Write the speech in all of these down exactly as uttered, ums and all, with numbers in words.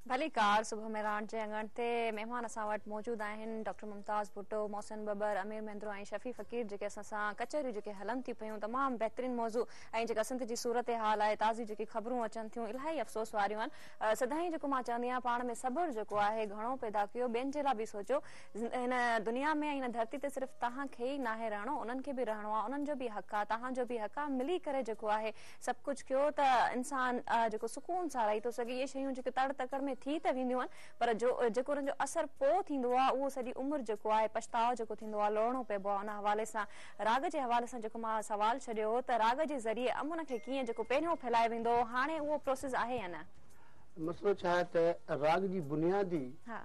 भली कार सुबह में राण जे अंगण ते मेहमान असां वटि मौजूद आहिनि डॉक्टर मुमताज़ भुट्टो, मोहसिन बबर, अमीर महिंद्रो ऐं शफ़ी फ़कीर जेके असां सां कचहरियूं जेके हलनि थी पियूं तमामु बहितरीन मौज़ू ऐं जेका सिंध जी सूरत हाल आहे ताज़ी जेकी ख़बरूं अचनि थियूं इलाही अफ़सोस वारियूं आहिनि। सदाईं जेको मां चवंदी आहियां पाण में सब्र जेको आहे घणो पैदा कयो, ॿियनि जे लाइ बि सोचो। हिन दुनिया में हिन धरती ते सिर्फ़ु तव्हांखे ई नाहे रहणो, उन्हनि खे बि रहणो आहे, उन्हनि जो बि हक़ आहे, तव्हांजो बि हक़ आहे। मिली करे जेको आहे सभु कुझु कयो त इंसान जेको सुकून सां रही थो सघे। इहे शयूं जेके तड़ तकड़ में थी त वेंदियूं आहिनि पर जो जेको उन्हनि जो असर पोइ थींदो आहे उहो सॼी उमिरि जेको आहे पछताव जेको थींदो आहे लोड़णो पइबो आहे। उन हवाले सां राग जे हवाले सां जेको मां सवाल छॾियो हो त राग जे ज़रिए अमन खे कीअं जेको पहिरियों फैलाए वेंदो, हाणे उहो प्रोसेस आहे या न? मसलो छा आहे त राग जी बुनियादी हा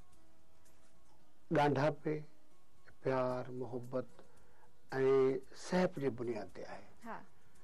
ॻांढापे, प्यार, मोहब्बत ऐं सहप जे बुनियाद ते आहे। हा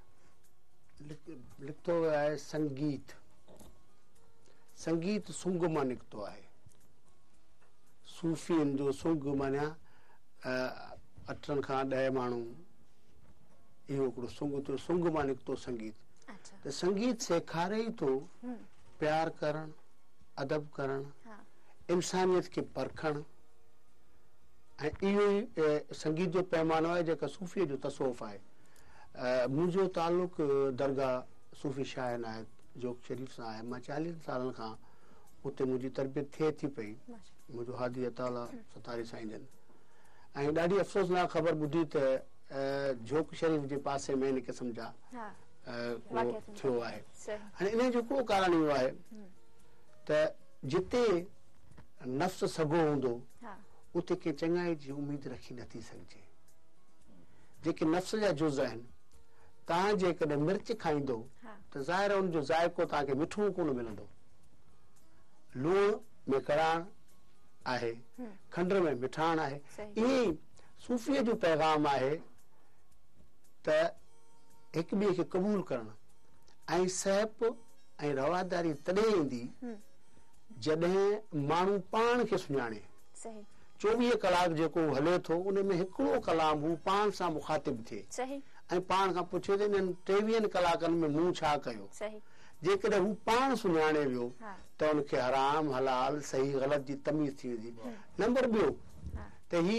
लिखतो वियो आहे संगीत। संगीत सुंग मां निकितो आहे। सूफ़ियुनि जो सुंग माना अठनि खां ॾह माण्हू इहो हिकिड़ो सुंग थियो, सुंग मां निकितो संगीत। त संगीत सेखारे ई थो प्यार करणु, अदब करणु, इंसानियत खे परखणु ऐं इहो ई संगीत जो पैमानो आहे जेका सूफ़ीअ जो तसौफ़ आहे। मुंहिंजो ताल्लुक़ दरगाह सूफ़ी शाह इनायत जोग शरीफ़ सां आहे। मां चालीह सालनि खां उते मुंहिंजी तरबियत थिए थी पई। मुंहिंजो हादी अताला सतारी साईं जन ऐं ॾाढी अफ़सोसनाक ख़बर ॿुधी त जोग शरीफ़ जे पासे में इन क़िस्म जा थियो आहे। हाणे इन जो को कारण इहो आहे त जिते नफ़्स सॻो हूंदो उते के चङाई जी उमेद रखी नथी सघिजे। जेके नफ़्स जा जुज़ आहिनि, तव्हां जेकॾहिं मिर्च खाईंदो त ज़ाहिर आहे उनजो ज़ाइको तव्हांखे मिठो कोन मिलंदो। लूण में कड़ाण आहे, खंड में मिठाण आहे। ईअं ई सूफ़ीअ जो पैगाम आहे त हिक ॿिए खे क़बूल करणु ऐं सहप ऐं रवादारी तॾहिं ईंदी जॾहिं माण्हू पाण खे सुञाणे। चोवीह कलाक जेको हले थो उन में हिकिड़ो कलाम हू पाण सां मुखातिब थिए ऐं पाण खां पुछे त इन्हनि टेवीहनि कलाकनि में मूं छा कयो। जेकॾहिं हू पाण सुञाणे वियो त उनखे हराम हलाल सही ग़लत जी तमीज़ थी वेंदी। नंबर ॿियो त ही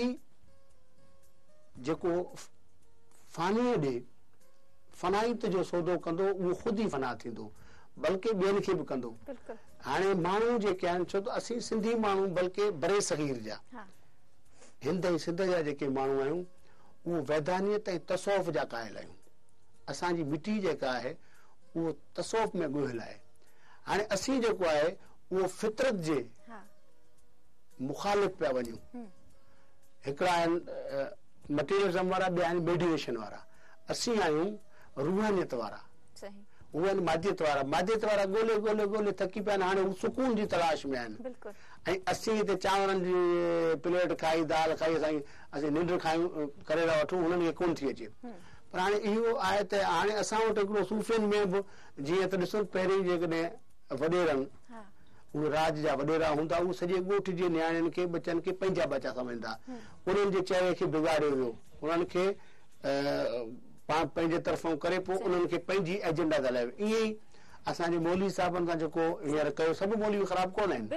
जेको फ़ानीअ ॾे फ़नाइत जो सौदो कंदो उहो ख़ुदि ई फना थींदो, बल्कि ॿियनि खे बि कंदो। हाणे माण्हू जेके आहिनि, छो त असीं सिंधी माण्हू बल्कि बरे सग़ीर जा हिंद ऐं सिंध जा जेके माण्हू आहियूं उहो वैधानियत ऐं तसौफ़ जा क़ाइल आहियूं। असांजी मिटी जेका आहे उहो तसौफ़ में ॻोहियल आहे। हाणे असीं जेको आहे उहो फितरत जे मुखालिफ़ पिया वञूं। हिकिड़ा आहिनि मटीरियलिज़म वारा, ॿिया आहिनि मेडिटेशन वारा। असीं आहियूं रूहानियत वारा, उहे आहिनि मादियत वारा। मादियत वारा ॻोल्हे ॻोल्हे ॻोल्हे थकी पिया आहिनि, हाणे हू सुकून जी तलाश में आहिनि। ऐं असीं हिते चांवरनि जी प्लेट खाई, दाल खाई असां असीं निंड खायूं करे था वठूं, हुननि खे कोन थी अचे। पर हाणे इहो आहे त हाणे असां वटि हिकिड़ो सूफ़ियुनि में बि जीअं त ॾिसो पहिरीं जेकॾहिं वॾेरनि उहे राज जा वॾेरा हूंदा, उहे सॼे ॻोठ जे नियाणियुनि खे बचनि खे पंहिंजा बचा सम्झंदा। उन्हनि जे चहिरे खे बिगाड़ियो वियो, उन्हनि खे पाण पंहिंजे तरफ़ां करे पोइ उन्हनि खे पंहिंजी एजेंडा ॻाल्हायो। ईअं ई असांजे मौलवी साहिबनि सां जेको हींअर कयो, सभु मौलवी ख़राब कोन आहिनि।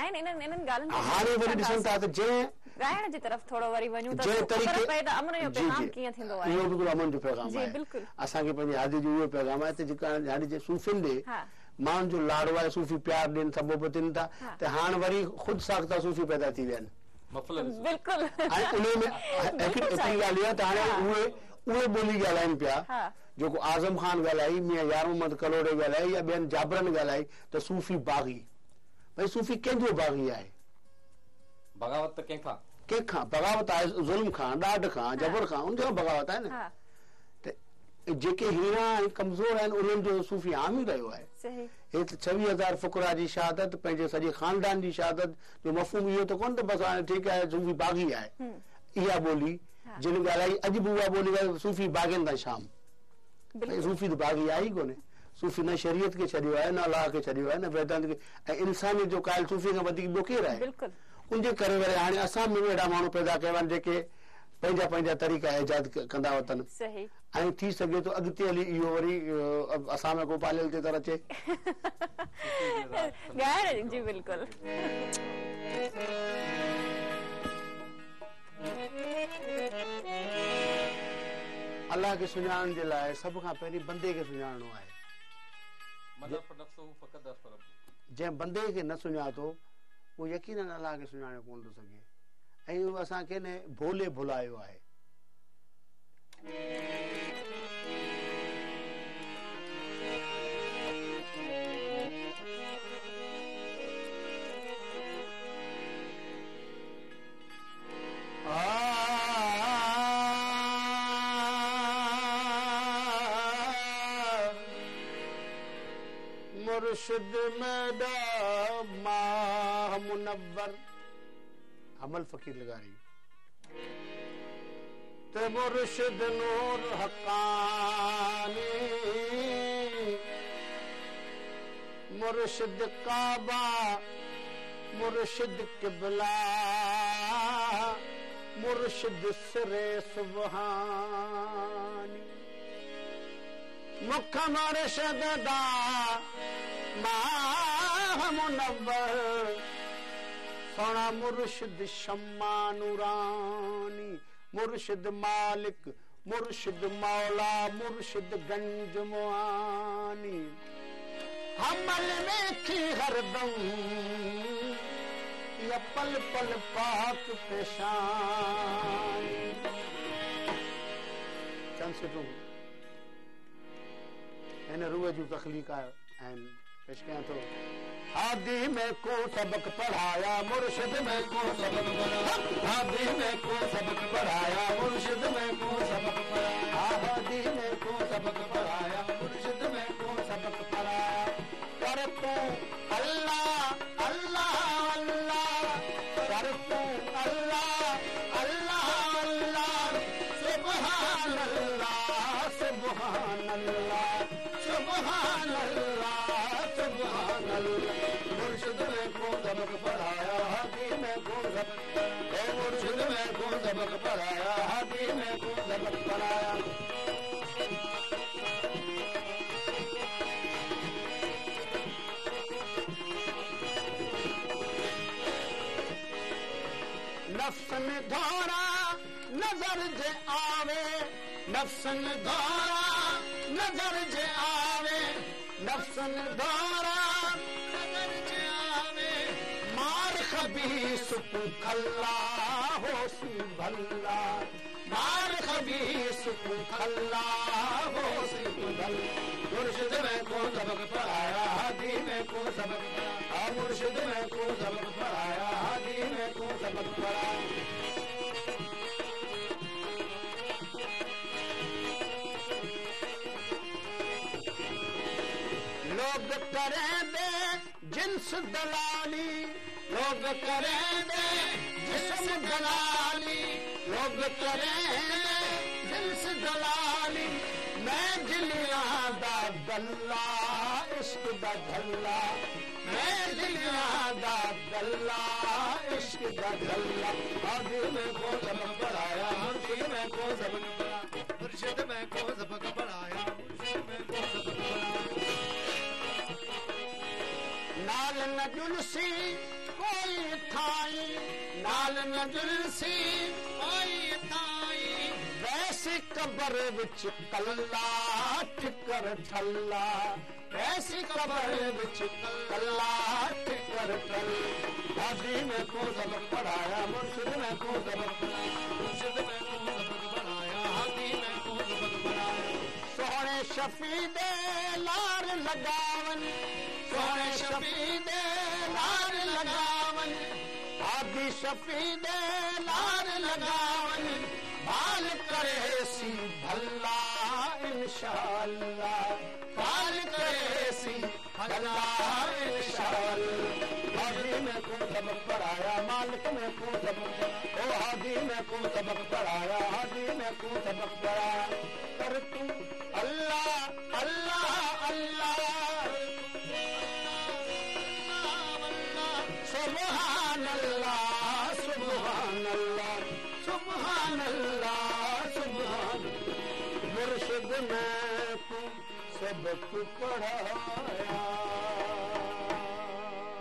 हाणे वरी ॾिसूं था त जंहिं ॻाइण जी तरफ़ थोरो वरी वञूं त जंहिं तरीक़े अमन जो पैगाम कीअं थींदो आहे? इहो बिल्कुलु अमन जो पैगाम आहे। असांखे पंहिंजे हादी जो इहो पैगाम आहे त जेका हाणे जे सूफ़ियुनि ॾे माण्हुनि जो लाड़ो आहे, सूफ़ी प्यार ॾियनि, सबब थियनि था त हाणे वरी ख़ुदि साख्ता सूफ़ी पैदा थी विया आहिनि। बिल्कुलु ऐं उन में हिकिड़ी ॻाल्हि आहे त हाणे उहे उहे ॿोली ॻाल्हाइनि पिया जेको आज़म ख़ान ॻाल्हाई, मियां यार मोहम्मद कलोड़े ॻाल्हाई या ॿियनि जाबरनि ॻाल्हाई त सूफ़ी बाग़ी। भई सूफ़ी कंहिंजो बाग़ी आहे? बग़ावत त कंहिंखां कंहिंखां बग़ावत आहे, ज़ुल्म खां, ॾाढ खां, जबर खां, उनजो बग़ावत आहे न। त जेके हीरा ऐं कमज़ोर आहिनि उन्हनि जो सूफ़ी आम ई रहियो आहे। हे त छवीह हज़ार फ़ुक़रा जी शहादत, पंहिंजे सॼे ख़ानदान जी शहादत जो मफ़हूम इहो त कोन त बसि हाणे ठीकु आहे सूफ़ी बाग़ी आहे। इहा ॿोली जिन ॻाल्हाई अॼु बि उहा ॿोली सूफ़ी बाग़नि था शाम। सूफ़ी त बाग़ी आहे ई कोन्हे। सूफ़ी न शरीयत खे छॾियो आहे, न अलाह खे छॾियो आहे, न वेदांत खे, ऐं इंसानियत जो क़ाइल सूफ़ी खां वधीक ॿियो केरु आहे? उनजे करे वरी हाणे असां में अहिड़ा माण्हू पैदा कया आहिनि जेके पंहिंजा पंहिंजा तरीक़ा इजाद कंदा वतन ऐं थी सघे तो अॻिते हली इहो वरी असां में को पालियल ते तर अचे। गैर जी बिल्कुल अल्लाह के सुञाणण जे लाइ सब खां पहिरीं बंदे खे सुञाणणो आहे जंहिं बंदे खे न सुञातो वो यकीनन अल्लाह खे सुञाणे कोन थो सघे ऐं उहो असांखे न भोले भुलायो आहे मुर्शिद मेरा माह मुनव्वर अमल फकीर लगारी ते मुर्शिद नूर हकानी मुर्शिद काबा मुर्शिद किबला मुर्शिद सिरे सुबहानी मुख मुर्शिद दा माह मुनव्वर सोना मुर्शिद शम्मा नूरानी मुर्शिद मालिक मुर्शिद मौला मुर्शिद गंज मुआनी हमल में की हरदम या पल पल पाक पेशानी चंद से तुम इन रूह जूं तख़लीक़ आहिनि पेश कयां थो हादी में को सबक पढ़ाया मुर्शिद में को सबक पढ़ाया हादी में को सबक पढ़ाया मुर्शिद में को सबक पढ़ाया हादी में को सबक पढ़ाया मुर्शिद में को सबक पढ़ाया कर तू अल्लाह अल्लाह अल्लाह कर तू अल्लाह अल्लाह अल्लाह सुभान अल्लाह सुभान अल्लाह सुभान अल्लाह सुभान अल्लाह मुर्शिद में को सबक पढ़ाया हादी में को सबक ए मुर्शिद में को सबक पढ़ाया हादी में को सबक पढ़ाया नफ्सन धोरा नजर जे आवे नफ्सन धोरा नजर जे आवे नफ्सन धोरा नजर जे आवे मार खबीस को खल्ला होसी भल्ला मार खबीस को खल्ला होसी भल्ला मुर्शिद में को सबक पढ़ाया हादी में को सबक पढ़ाया मुर्शिद में को सबक पढ़ाया हादी में को सबक पढ़ाया लोग करें दे जिन्स दलाली लोग करें दे जिस्म दलाली लोग करें दे जिन्स दलाली मैं दिलिया दा गल्ला इश्क दा झल्ला मैं दिलिया दा गल्ला इश्क दा झल्ला हादी में को सबक पढ़ाया हादी में को सबक पढ़ाया मुर्शिद में को सबक पढ़ाया मुर्शिद में को सबक पढ़ाया नाल न जुलसी कोई थाई नाल न जुलसी कोई थाई वैसी कबर विच कल्ला ठिकर ठल्ला वैसी कबर विच कल्ला ठिकर ठल्ला हादी में को सबक पढ़ाया मुर्शिद में को सबक पढ़ाया मुर्शिद में को सबक पढ़ाया हादी में को सबक पढ़ाया सोहणे शफी दे लार लगावन सोहणे शफी दे लार लगावन हादी शफी दे लार लगावन बाल करे सी भल्ला इंशाअल्लाह बाल करे सी भल्ला इंशाअल्लाह हादी में को सबक पढ़ाया मालिक में को सबक पढ़ाया ओ हादी में को सबक पढ़ाया हादी में को सबक पढ़ाया कर तू अल्लाह अल्लाह अल्लाह सुभान अल्लाह सुभान अल्लाह सुभान अल्लाह सुभान मुर्शिद में को सबक पढ़ाया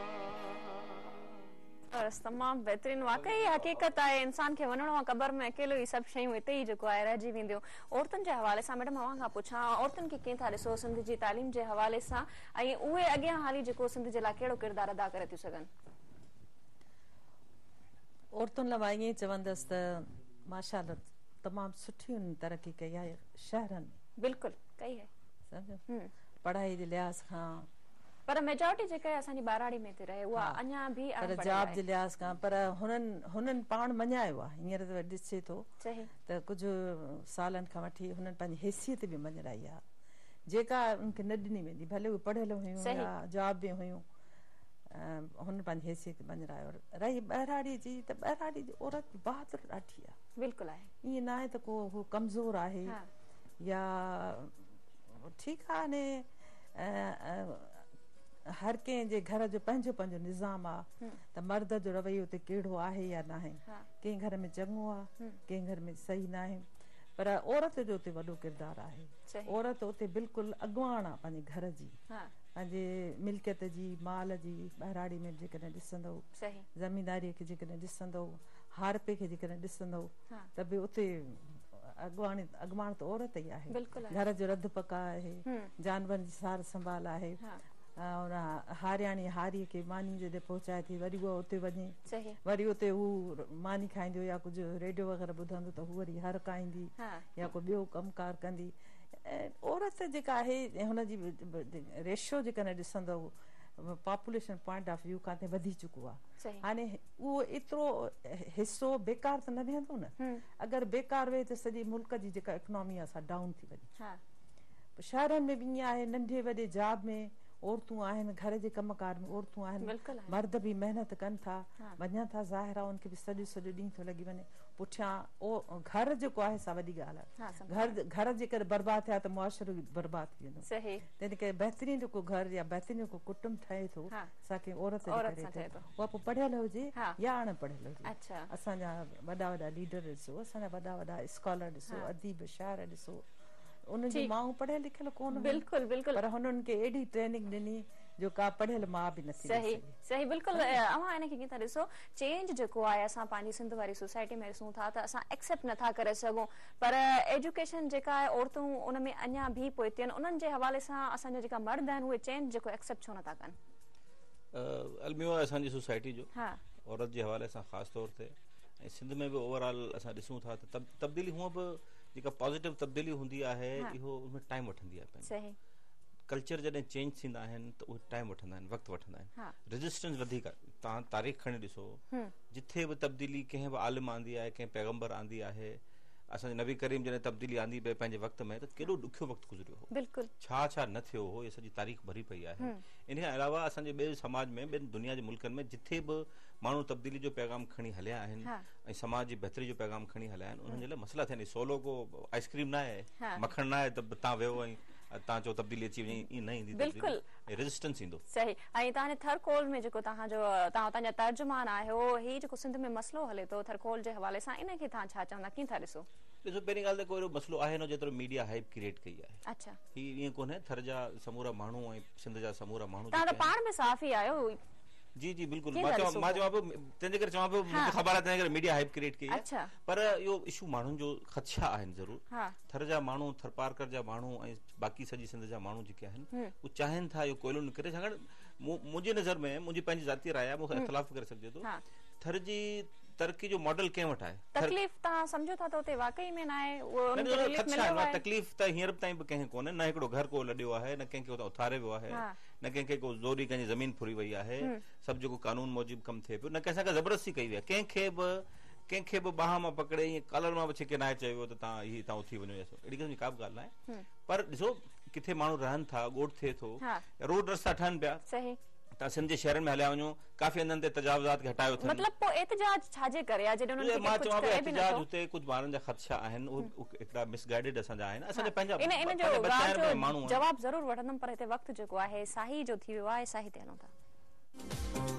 बस तमाम बेहतरीन वाकई हकीकत है इंसान के वणणो आहे कबर में अकेलो ही सब शयूं हिते ही जेको आहे रहिजी वेंदियूं औरतुनि जे हवाले सां मैडम अवां खां पुछां औरतुनि खे कीअं था ॾिसो सिंध जी तालीम जे हवाले सां ऐं उहे अॻियां हाली जेको सिंध जे लाइ कहिड़ो किरदारु अदा करे थियूं सघनि औरतुनि लाइ मां ईअं ई चवंदसि त माशाअल्लाह तमामु सुठी तरक़ी कई आहे शहरनि में बिल्कुलु कई है सम्झो पढ़ाई जे लिहाज़ खां पर मेजॉरिटी जेका आहे असांजी ॿारहाड़ी में थी रहे उहा अञा बि पर जॉब जे लिहाज़ खां पर हुननि हुननि पाण मञायो आहे हींअर त ॾिसे थो त कुझु सालनि खां वठी हुननि पंहिंजी हैसियत बि मञाई आहे जेका उनखे न ॾिनी वेंदी भले उहे पढ़ियल हुयूं या जॉब में हुयूं हुन पंहिंजी हैसियत मञायो रही ॿारहाड़ी जी त ॿारहाड़ी जी औरत बहादुर ॾाढी आहे बिल्कुलु आहे ईअं न आहे त को हू कमज़ोर आहे या ठीकु आहे ने हर कंहिंजे घर जो पंहिंजो पंहिंजो निज़ाम आहे त मर्द जो रवैयो उते कहिड़ो आहे या न आहे कंहिं घर में चङो आहे कंहिं घर में सही न आहे पर औरत जो उते वॾो किरदारु आहे औरत उते बिल्कुलु अॻुवान आहे पंहिंजे घर जी पंहिंजे मिल्कियत जी माल जी ॿारहाड़ी में जेकॾहिं ॾिसंदो ज़मीनदारीअ खे जेकॾहिं ॾिसंदो हारपे खे जेकॾहिं ॾिसंदो त बि उते अॻुवाणी अॻुवाण त औरत ई आहे घर जो रध पका आहे जानवरनि जी सार संभाल आहे उन हारियाणी हारीअ खे मानी जॾहिं पहुचाए थी वरी उहा उते वञे वरी उते हू मानी खाईंदो या कुझु रेडियो वग़ैरह ॿुधंदो त हू वरी हरकाईंदी या को ॿियो कमकार कंदी औरत जेका आहे हुनजी रेशो जेकॾहिं ॾिसंदो पॉपुलेशन पॉइंट ऑफ व्यू काथे वधी चुको आहे हाणे उहो एतिरो हिसो बेकार त न वेहंदो न अगरि बेकार वेहे त सॼे मुल्क जी जेका इकोनॉमी आहे सा डाउन थी वञे शहरनि में बि ईअं आहे नंढे वॾे जॉब में औरतूं आहिनि घर जे कमकार में औरतूं आहिनि मर्द बि महिनत कनि था वञनि था ज़ाहिर आहे उनखे बि सॼो सॼो ॾींहुं थो लॻी वञे पुठियां घर जेको आहे सा वॾी ॻाल्हि आहे घर घर जेकर बर्बाद थिया त मुआशिरो बि बर्बाद थी वेंदो तंहिं करे बहितरीन जेको घर या बहितरीन जेको कुटुंब ठहे थो असांखे औरत उहा पोइ पढ़ियल हुजे या अणपढ़ियल हुजे असांजा वॾा वॾा लीडर ॾिसो असांजा वॾा वॾा स्कॉलर ॾिसो अदीब शाइर ॾिसो उनजी माउ पढ़ियल लिखियल कोन बिल्कुलु बिल्कुलु पर हुननि खे एॾी ट्रेनिंग ॾिनी जो का पढ़ियल माउ बि नथी सही सही बिल्कुलु अवां हिनखे कीअं था ॾिसो चेंज जेको आहे असां पंहिंजी सिंध वारी सोसाइटी में ॾिसूं था त असां एक्सेप्ट नथा करे सघूं पर एजुकेशन जेका आहे औरतूं उन में अञा बि पोइते आहिनि उन्हनि जे हवाले सां असांजा जेका मर्द आहिनि उहे चेंज जेको एक्सेप्ट छो नथा कनि अलमियो आहे असांजी सोसाइटी जो औरत जे हवाले सां ख़ासि तौर ते ऐं सिंध में बि ओवरऑल असां ॾिसूं था त तब्दीली हूअं बि जेका पॉज़िटिव तब्दीली हूंदी आहे इहो उनमें टाइम वठंदी आहे कल्चर जॾहिं चेंज थींदा आहिनि त उहे टाइम वठंदा आहिनि वक़्तु वठंदा आहिनि रेजिस्टेंस वधीक आहे तव्हां तारीख़ खणी ॾिसो जिथे बि तब्दीली कंहिं बि आलिम आंदी आहे कंहिं पैगम्बर आंदी आहे असांजे नबी करीम जॾहिं तब्दीली आंदी पई पंहिंजे वक़्त में त केॾो ॾुखियो वक़्तु गुज़रियो हो बिल्कुलु छा छा न थियो हो इहा सॼी तारीख़ भरी पई आहे इन खां अलावा असांजे ॿिए समाज में ॿियनि दुनिया जे मुल्कनि में जिथे बि माण्हू तब्दीली जो पैगाम खणी हलिया आहिनि ऐं समाज जी बहितरी जो पैगाम खणी हलिया आहिनि उन्हनि जे लाइ मसइला थियनि सोलो को आइस्क्रीम न आहे मखण न आहे त तव्हां वियो ऐं तव्हां चओ तब्दीली अची वञे ईअं न ईंदी बिल्कुलु रेजिस्टेंस ईंदो सही ऐं तव्हां थरकोल में जेको तव्हांजो तव्हां तव्हांजा तर्जुमान आहियो ही जेको सिंध में मसइलो हले थो थरकोल जे हवाले सां इनखे तव्हां छा चवंदा कीअं था ॾिसो ॾिसो पहिरीं ॻाल्हि त कोई अहिड़ो मसइलो आहे न जेतिरो मीडिया हाइप क्रिएट कई आहे अच्छा हीअ ईअं कोन्हे थर जा समूरा माण्हू ऐं सिंध जा समूरा माण्हू तव्हां त पाण में साफ़ ई आहियो जी जी बिल्कुलु मां चवां मां चवां पियो तंहिंजे करे चवां पियो मूंखे ख़बर आहे तंहिंजे करे मीडिया हाइप क्रिएट कई आहे पर इहो इशू माण्हुनि जो ख़दशा आहिनि ज़रूरु थर जा माण्हू थर पारकर जा माण्हू ऐं बाक़ी सॼी सिंध जा माण्हू जेके आहिनि उहे चाहिनि था इहो कोयलो निकिरे छाकाणि मुंहिंजी नज़र में मुंहिंजी पंहिंजी ज़ाती राय आहे मूंखे इख़्तिलाफ़ करे सघिजे थो थर जी तरक़ी जो मॉडल कंहिं वटि आहे तकलीफ़ तव्हां सम्झो था त उते वाकई में न आहे तकलीफ़ त हींअर ताईं बि कंहिं कोन्हे न हिकिड़ो घर को लॾियो आहे न कंहिंखे उतां उथारे वियो आहे न कंहिंखे को ज़ोरी कंहिंजी ज़मीन फुरी वई आहे सभु जेको कानून मूजिबि कमु थिए पियो न कंहिं सां का ज़बरदस्ती कई वई आहे कंहिंखे बि कंहिंखे बि बाह मां पकड़े ईअं कॉलर मां बि छिके न आहे चयो त तव्हां हीअ तव्हां उथी वञो अहिड़ी क़िस्म जी का बि ॻाल्हि न आहे पर ॾिसो किथे माण्हू रहनि था ॻोठ थिए थो रोड रस्ता ठहनि पिया तव्हां सिंध जे शहरनि में हलिया वञो काफ़ी हंधनि ते तजावुज़ात खे हटायो अथनि मतिलबु पोइ एतिजाज छाजे करे आहे जॾहिं उन्हनि खे मां चवां पियो एतिजाज हुते कुझु ॿारनि जा ख़दशा आहिनि उहे हिकिड़ा मिसगाइडेड असांजा आहिनि असांजा पंहिंजा माण्हू जवाबु ज़रूरु वठंदमि पर हिते वक़्तु जेको आहे साही जो थी वियो आहे साही ते हलूं था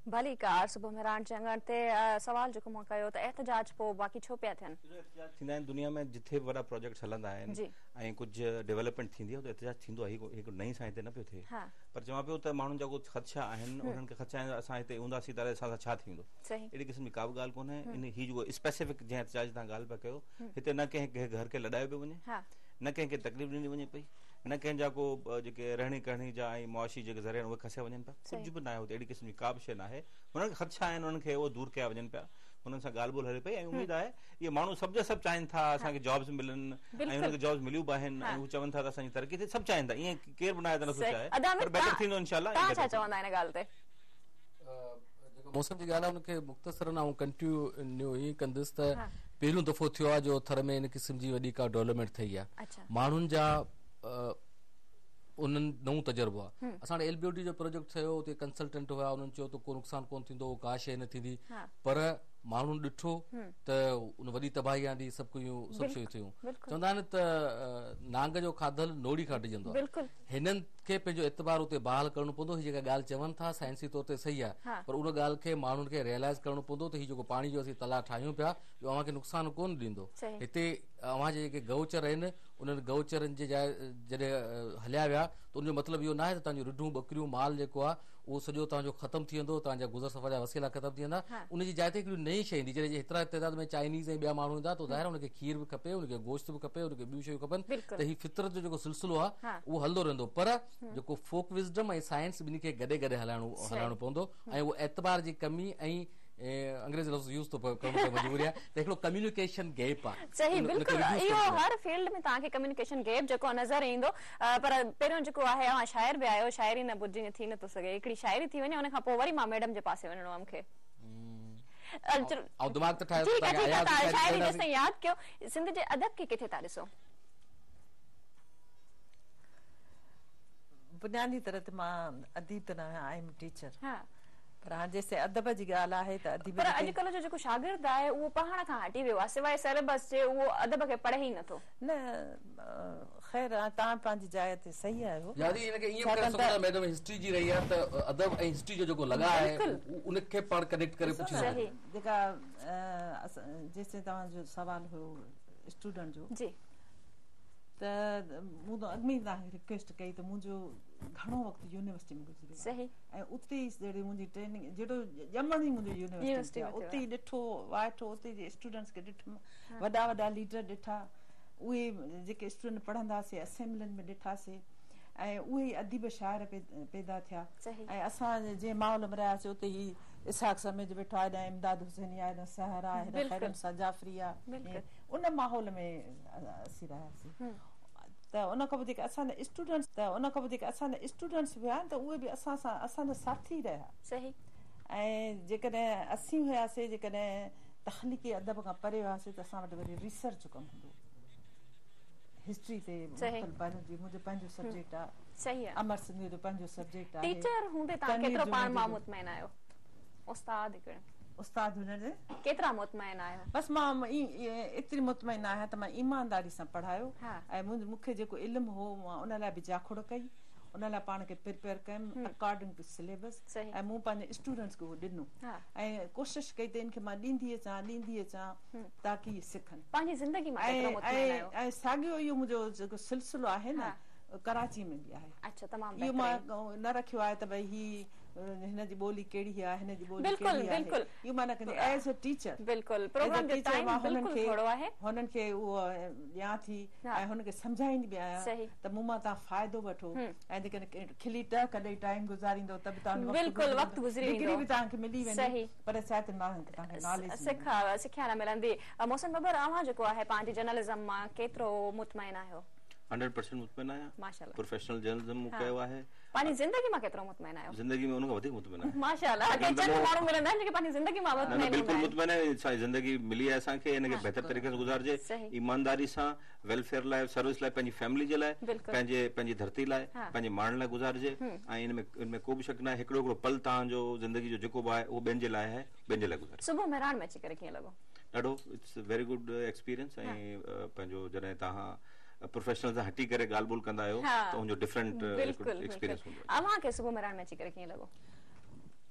भली कार सुबह मेहरान चंगण ते सवाल जो मां कयो त एहतजाज पो बाकी छो पिया थियन एहतजाज थींदा आहिनि दुनिया में जिथे वॾा प्रोजेक्ट हलंदा आहिनि ऐं कुझु डेवलपमेंट थींदी आहे त एहतजाज थींदो आहे हिकु नई सां हिते न पियो थिए पर चवां पियो त माण्हुनि जा कुझु ख़दशा आहिनि उन्हनि खे ख़दशा आहिनि असां हिते हूंदासीं त असां सां छा थींदो अहिड़ी क़िस्म जी का बि ॻाल्हि कोन्हे इन ही जेको स्पेसिफिक जंहिं एहतजाज तव्हां ॻाल्हि पिया कयो हिते न कंहिं घर खे लॾायो पियो वञे न कंहिंखे तकलीफ़ ॾिनी वञे पई न कंहिंजा को जेके रहणी करणी जा ऐं मुआशी जेके ज़रिया आहिनि उहे खसिया वञनि पिया कुझु बि न आहे हुते अहिड़ी क़िस्म जी का बि शइ न आहे हुननि खे ख़दशा आहिनि उन्हनि खे उहो दूरि कया वञनि पिया हुननि सां ॻाल्हि ॿोल हले पई ऐं उमेदु आहे इहे माण्हू सभु जा सभु चाहिनि था असांखे जॉब्स मिलनि ऐं हुनखे जॉब्स मिलियूं बि आहिनि ऐं हू चवनि था त असांजी तरक़ी थिए सभु चाहिनि था ईअं केरु बि न आहे त नथो चाहे पर बेटर थींदो इंशाल्लाह छा चवंदा आहिनि ॻाल्हि ते मौसम जी ॻाल्हि आहे हुनखे मुख़्तसरन ऐं कंटिन्यू ई कंदुसि त पहिरियों दफ़ो थियो आहे जो थर में इन क़िस्म जी वॾी का डेवलपमेंट थी आहे माण्हुनि जा उन्हनि नओं तजुर्बो आहे असां एल बी ओ डी जो प्रोजेक्ट थियो उते कंसल्टेंट हुआ उन्हनि चयो त को नुक़सानु कोन थींदो का शइ न थींदी पर माण्हुनि ॾिठो त उन वॾी तबाही आंदी सभु कुझु सभु शयूं थियूं चवंदा आहिनि त नांग जो खाधल नोड़ी खां डिॼंदो आहे हिननि खे पंहिंजो एतबार उते बहाल करणो पवंदो हीअ जेका ॻाल्हि चवनि था साइंसी तौर ते सही आहे पर उन ॻाल्हि खे माण्हुनि खे रियलाइज़ करणो पवंदो त हीअ जेको पाणी जो असीं तलाउ ठाहियूं पिया इहो अव्हांखे नुक़सानु कोन ॾींदो हिते अव्हांजे जेके गऊचर आहिनि उन्हनि गऊचरनि जे जाइ जॾहिं हलिया विया त उनजो मतिलबु इहो न आहे त तव्हांजो रिढूं ॿकरियूं माल जेको आहे उहो सॼो तव्हांजो ख़तमु थी वेंदो तव्हांजा गुज़र सफ़र जा वसीला ख़तमु थी वेंदा उनजी जाइ ते हिकिड़ी नई शइ ईंदी जॾहिं हेतिरा तइदाद में चाइनीज़ ऐं ॿिया माण्हू ईंदा त ज़ाहिर हुनखे खीर बि खपे हुनखे गोश्त बि खपे हुनखे ॿियूं शयूं खपनि त हीउ फितरत जो जेको सिलसिलो आहे उहो हलंदो रहंदो पर जेको फोक विज़डम ऐं साइंस ॿिन्ही खे गॾे गॾे हलाइणो हलाइणो पवंदो ऐं उहो एतबार जी कमी ऐं अंग्रेजी लफ़्ज़ यूज़ तो करणो मजबूरी आहे त हिकिड़ो कम्युनिकेशन गैप आहे सही बिल्कुल इहो हर फील्ड में तव्हांखे कम्युनिकेशन गैप जेको नज़र ईंदो पर पहिरियों जेको आहे अव्हां शाइर बि आहियो शाइरी न बुझी थी नथो सघे हिकिड़ी शाइरी थी वञे उन खां पोइ वरी मां मैडम जे पासे वञिणो आहे मूंखे ऐं दिमाग़ त ठाहियो ठीकु आहे ठीकु आहे शाइरी जेसिताईं यादि कयो सिंध जे अदब खे किथे था ॾिसो बुनियादी तरह ते मां अदीब त न आई एम टीचर पर हाणे जेसिताईं अदब जी ॻाल्हि आहे त अदीब पर अॼुकल्ह जो जेको शागिर्द आहे उहो पढ़ण खां हटी वियो आहे सवाइ सिलेबस जे उहो अदब खे पढ़े ई नथो न ख़ैर तव्हां पंहिंजी जाइ ते सही आहियो यानी इनखे ईअं करे सघो था मैडम हिस्ट्री जी रही आहे त अदब ऐं हिस्ट्री जो जेको लॻा आहे उनखे पाण कनेक्ट करे पुछी सघो जेका जेसिताईं तव्हांजो सुवाल हुयो स्टूडेंट जो जी त मूं त अॻु में तव्हांखे रिक्वेस्ट कई त मुंहिंजो घणो वक़्तु यूनिवर्सिटी में गुज़रियो सही ऐं उते ई जहिड़ी मुंहिंजी ट्रेनिंग जहिड़ो ॼमण ई मुंहिंजो यूनिवर्सिटी उते ई ॾिठो वाइठो उते जे स्टूडेंट्स खे ॾिठुमि वॾा वॾा लीडर ॾिठा उहे जेके स्टूडेंट पढ़ंदासीं असेंबलियुनि में ॾिठासीं ऐं उहे ई अदीब शाइर पैदा थिया ऐं असां जंहिं माहौल में रहियासीं उते ई इसहाक समीद वेठो आहे हेॾा इमदाद हुसैनी आहे हेॾा सहरा आहे हेॾा खैरम सजाफरी आहे उन माहौल में असीं रहियासीं त उन खां वधीक असांजा स्टूडेंट्स त उन खां वधीक असांजा स्टूडेंट्स बि आहिनि त उहे बि असां सां असांजा साथी रहिया सही ऐं जेकॾहिं असीं हुयासीं जेकॾहिं तख़लीक़ी अदब खां परे हुआसीं त असां वटि वरी रिसर्च जो कमु हूंदो हिस्ट्री ते मुंहिंजो पंहिंजो सब्जेक्ट आहे अमर सिंधी जो पंहिंजो सब्जेक्ट आहे टीचर हूंदे तव्हां केतिरो पाण मां मुतमइन आहियो उस्ताद हिकिड़े उस्ताद हुजण जे केतिरा मुतमइन आहियो बस मां एतिरी मुतमइन आहियां त मां ईमानदारी सां पढ़ायो ऐं मूंखे जेको इल्मु हो मां उन लाइ बि जाखुड़ कई उन लाइ पाण खे प्रिपेयर कयमि अकॉर्डिंग टू सिलेबस ऐं मूं पंहिंजे स्टूडेंट्स खे उहो ॾिनो ऐं कोशिशि कई त इनखे मां ॾींदी अचां ॾींदी अचां ताकी इहे सिखनि पंहिंजी ज़िंदगी में ऐं साॻियो इहो मुंहिंजो जेको सिलसिलो आहे न कराची में बि आहे अच्छा तमामु इहो मां न रखियो आहे त भई ही हिन जी ॿोली कहिड़ी आहे हिन जी ॿोली कहिड़ी आहे इहो मां न कंदी एज़ अ टीचर बिल्कुलु प्रोग्राम जो टाइम बिल्कुलु थोरो आहे हुननि खे उहो ॾियां थी ऐं हुनखे सम्झाईंदी बि आहियां त मूं मां तव्हां फ़ाइदो वठो ऐं जेकॾहिं खिली ट कॾहिं टाइम गुज़ारींदो त बि तव्हां बिल्कुलु वक़्तु गुज़री वेंदो बि तव्हांखे मिली वेंदी पर छा त तव्हांखे नॉलेज सिखा सिखिया न मिलंदी मोहसिन बबर अव्हां जेको आहे पंहिंजी जर्नलिज़म मां केतिरो मुतमइन आहियो हंड्रेड परसेंट मुतमइन आहियां माशाल्लाह प्रोफेशनल जर्नलिज्म मूं कयो आहे पंहिंजी ज़िंदगी मां केतिरो मुतमइन आहियो ज़िंदगी में उन खां वधीक मुतमइन आहियां माशाल्लाह के चंद माण्हू मिलंदा आहिनि जेके पंहिंजी ज़िंदगी मां मुतमइन आहिनि बिल्कुलु मुतमइन आहे असांजी ज़िंदगी मिली आहे असांखे हिनखे बहितर तरीक़े सां गुज़ारिजे ईमानदारी सां वेलफेयर लाइ सर्विस लाइ पंहिंजी फैमिली जे लाइ पंहिंजे पंहिंजी धरती लाइ पंहिंजे माण्हुनि लाइ गुज़ारिजे ऐं इन में इन में को बि शक न आहे हिकिड़ो हिकिड़ो पल तव्हांजो ज़िंदगी जो जेको बि आहे उहो ॿियनि जे लाइ आहे ॿियनि जे लाइ गुज़ारे सुबुह मेहरान में अची करे कीअं लॻो ॾाढो इट्स वेरी गुड एक्सपीरियंस ऐं पंहिंजो जॾहिं तव्हां प्रोफेशनल सां हटी करे ॻाल्हि ॿोल कंदा आहियो त उनजो डिफरेंट एक्सपीरियंस हूंदो आहे अव्हांखे सुबुह मेहरान में अची करे कीअं लॻो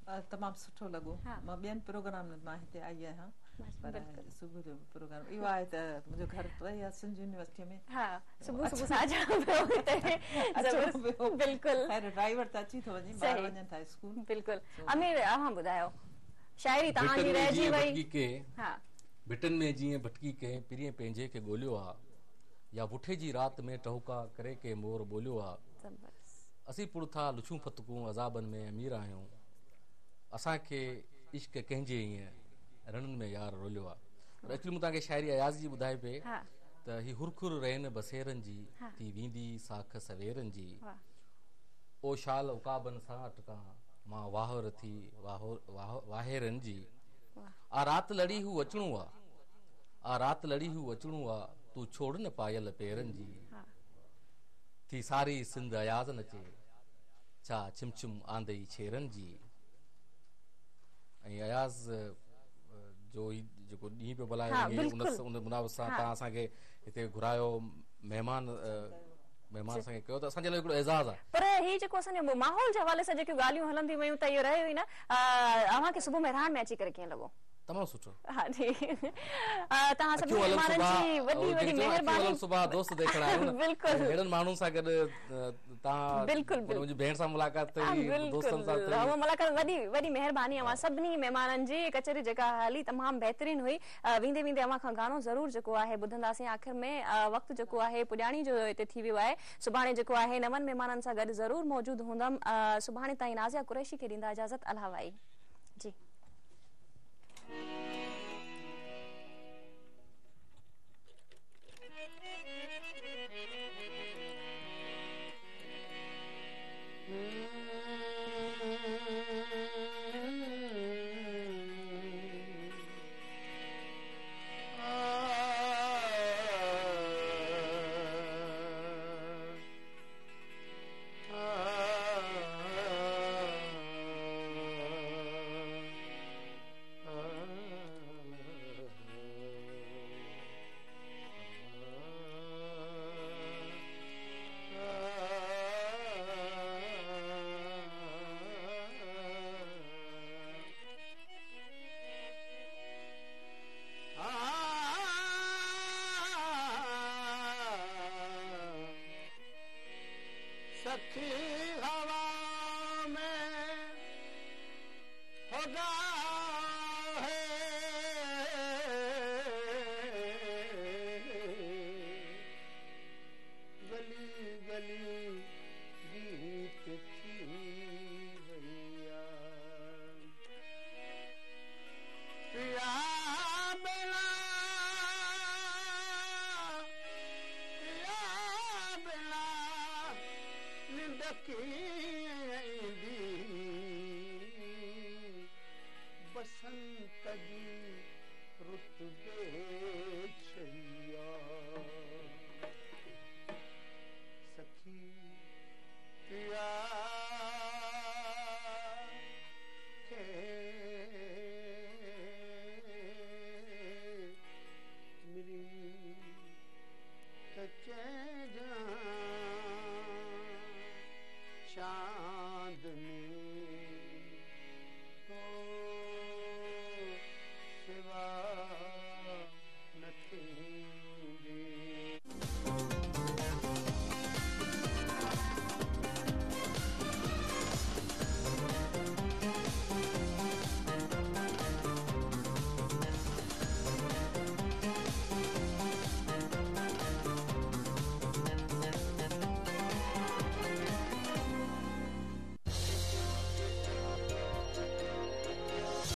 तमामु सुठो लॻो मां ॿियनि प्रोग्राम मां हिते आई आहियां पर सुबुह जो प्रोग्राम इहो आहे त मुंहिंजो घर पई आहे सिंध यूनिवर्सिटी में हा सुबुह सुबुह सां अचणो पियो हिते बिल्कुलु खैर ड्राइवर त अची थो वञे ॿार वञनि था स्कूल बिल्कुलु अमीर अव्हां ॿुधायो शाइरी तव्हांजी रहिजी वई हा भिटनि में जीअं भटकी कंहिं पिरीअ पंहिंजे खे ॻोल्हियो आहे या बुठे जी राति में टहुका करे के मोर ॿोलियो आहे असीं पुर था लुछूं फतकूं अज़ाबनि में अमीर आहियूं असांखे इश्क कंहिंजे ईअं रणनि में यार रोलियो आहे एक्चुअली मूं तव्हांखे शाइरी अयाज़ जी ॿुधाए पई त ही हुरखुर रहन बसेरनि जी थी वेंदी साख सवेरनि जी ओ शाल उकाबनि सां अटकां मां वाहर थी वाहेरनि जी आ रात लड़ी हू अचणो आहे आ रात लड़ी हू अचणो आहे तू छोड़ न पायल पेरनि जी थी सारी सिंध अयाज़ नचे छा छिमछिम आंदई छेरनि जी ऐं अयाज़ जो जेको ॾींहुं पियो भलाए उन मुनासिब सां तव्हां असांखे हिते घुरायो महिमान महिमान असांखे कयो त असांजे लाइ हिकिड़ो एज़ाज़ आहे पर ही जेको असांजो माहौल जे हवाले सां जेकियूं ॻाल्हियूं हलंदियूं वयूं त इहो रहियो ई न अव्हांखे सुबुह में राण में अची करे कीअं लॻो तमामु सुठो हा जी तव्हां सभिनी महिमाननि जी वॾी वॾी महिरबानी सुभाउ दोस्त देखण आहियो न बिल्कुलु अहिड़नि माण्हुनि सां गॾु तव्हां बिल्कुलु मुंहिंजी भेण सां मुलाक़ात थी दोस्तनि सां थी उहा मुलाक़ात वॾी वॾी महिरबानी अवां सभिनी महिमाननि जी कचहरी जेका हली तमामु बहितरीन हुई वेंदे वेंदे अवां खां गानो ज़रूर जेको आहे ॿुधंदासीं आख़िर में वक़्तु जेको आहे पुॼाणी जो हिते थी वियो आहे सुभाणे जेको आहे नवनि महिमाननि सां गॾु ज़रूर मौजूदु हूंदमि सुभाणे ताईं नाज़िया कुरैशी खे ॾींदा इजाज़त अल्लाह वाई जी सखी हवा में होगा है गली गली गीत थी भैया पिया बिना पिया बिना निंदकी बसंत जी रुत